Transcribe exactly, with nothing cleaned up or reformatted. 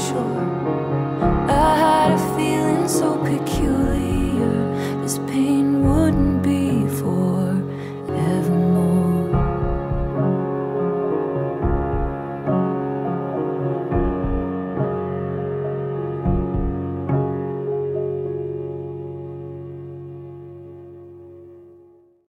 shore. I had a feeling so peculiar, this pain